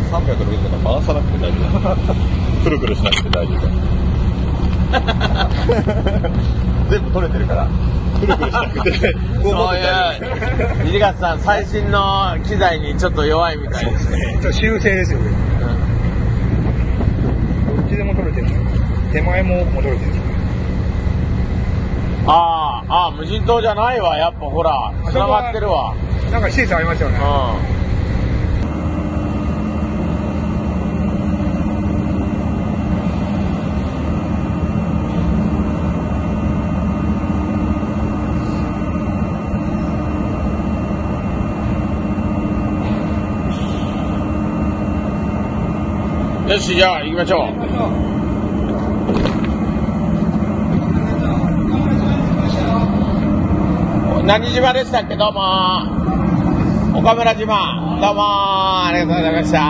360度回さなくて大丈夫。くるくるしなくて大丈夫。全部取れてるから。くるくるしなくて。 そういう、土方さん、最新の機材にちょっと弱いみたいですね。 ちょっと修正ですよね。どっちでも取れてる。手前も奥も取れてる。 ああ、無人島じゃないわ。やっぱほら、繋がってるわ。 なんか施設ありますよね。 よし、じゃあ行きましょう。何島でしたっけ？どうも岡村島、どうもありがとうございました。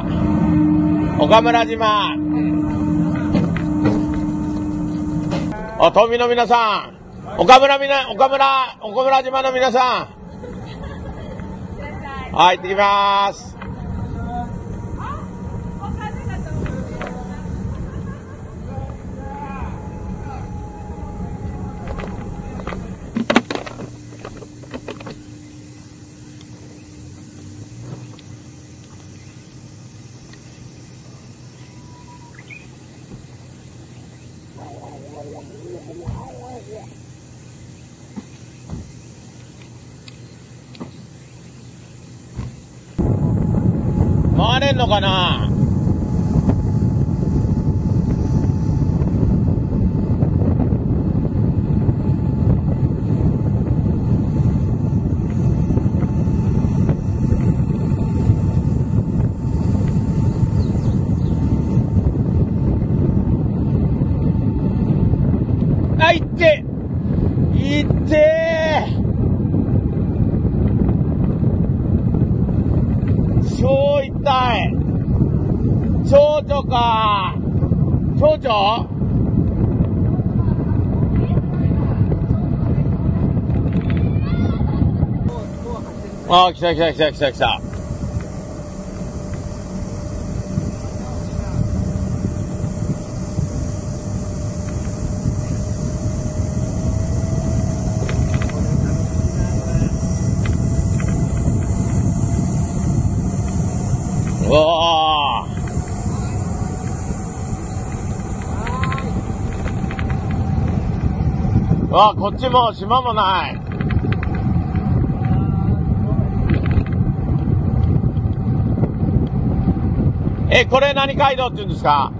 岡村島、島民の皆さん、岡村島の皆さん、はい、行ってきます。回れんのかな？あ、いって超痛い。蝶々か。蝶々？あ、来た。うわー。わあ、こっちも島もない。これ何街道って言うんですか？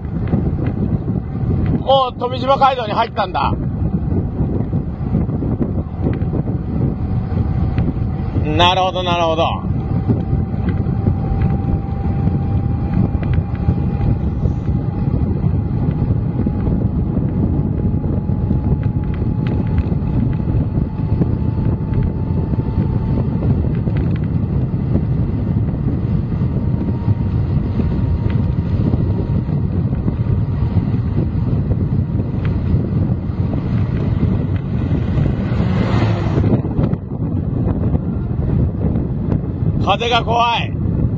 もう富島街道に入ったんだ。なるほど。風が怖い。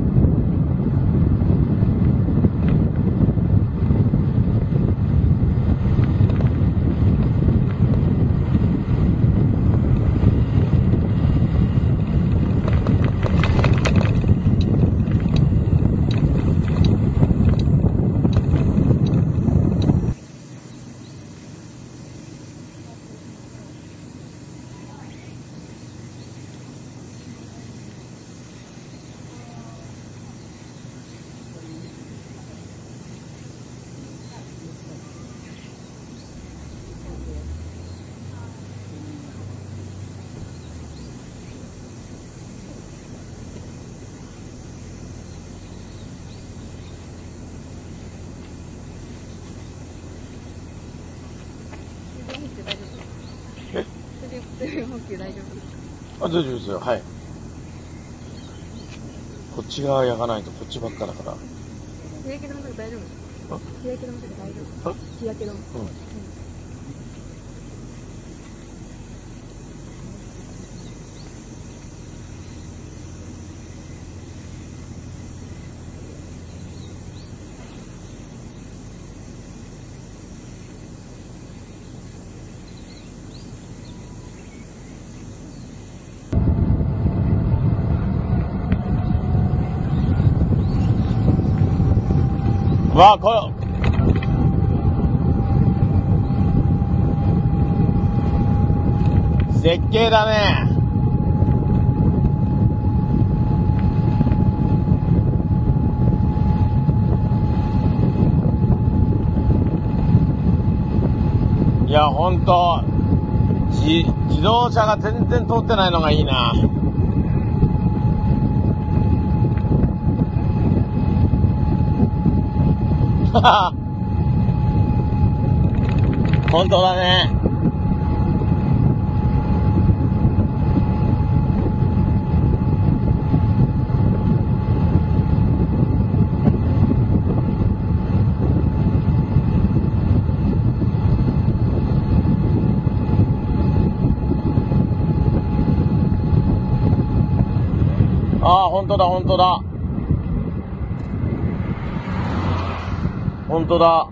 水分補給大丈夫？ 大丈夫ですよ。はい。こっち側焼かないとこっちばっかだから。 日焼け止めとか大丈夫？日焼け止めとか大丈夫？日焼け止め。 わあ、これ、絶景だね。いや、ほんと、自動車が全然通ってないのがいいな。本当だね。ああ、本当だ、本当だ。本当だ。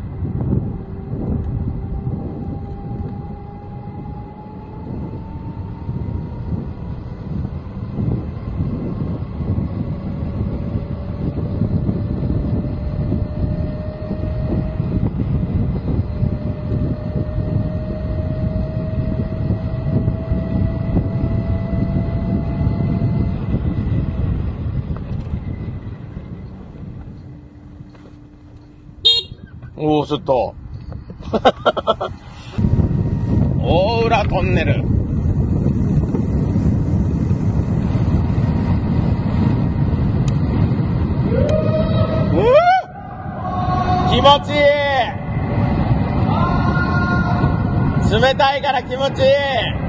おお、ちょっと。大浦トンネル。気持ちいい。冷たいから気持ちいい。